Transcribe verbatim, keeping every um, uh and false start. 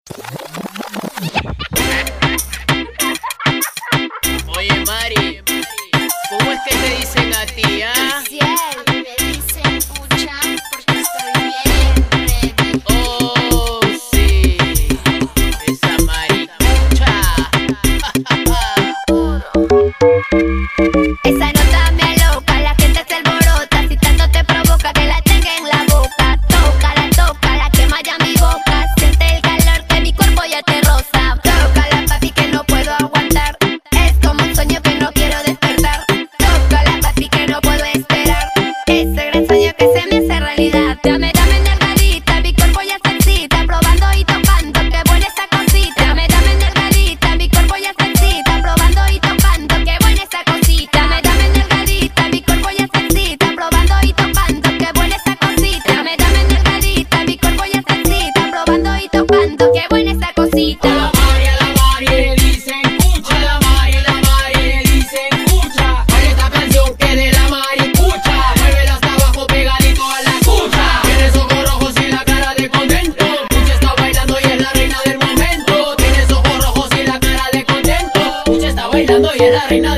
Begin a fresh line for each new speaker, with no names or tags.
Oye, Mari, ¿cómo es que te dicen a ti, ah?
Ciel, me dicen pucha porque estoy bien ready.
Oh, sí, esa maricucha.
Esa nota me aloca, la gente se alborota. Si tanto te provoca que la tenga en la boca. Tócala, tócala, quema ya mi boca. Siente el calor que mi cuerpo ya te roza. Tócala, papi, que no puedo aguantar. Es como un sueño que no quiero despertar. Tócala, papi, que no puedo esperar. Ese gran sueño que se me hace realidad. Dame, dame nergadita, mi cuerpo ya se excita. Probando y tocando, qué buena esa cosita. Dame, dame nergadita, mi cuerpo ya se excita. Probando y tocando, qué buena esa cosita. Dame, dame nergadita, mi cuerpo ya se excita. Probando y tocando, qué buena esa cosita. Dame, dame nergadita, mi cuerpo ya se excita. Probando y tocando, qué buena esa cosita.
A la Mari, a la Mari le dicen cucha. A la Mari, a la Mari le dicen cucha. Hay esta canción que de la maricucha. Muévela hasta abajo pegadito a la cucha. Tiene ojos rojos y la cara de contento. Cucha está bailando y es la reina del momento. Tiene ojos rojos y la cara de contento. Cucha está bailando y es la reina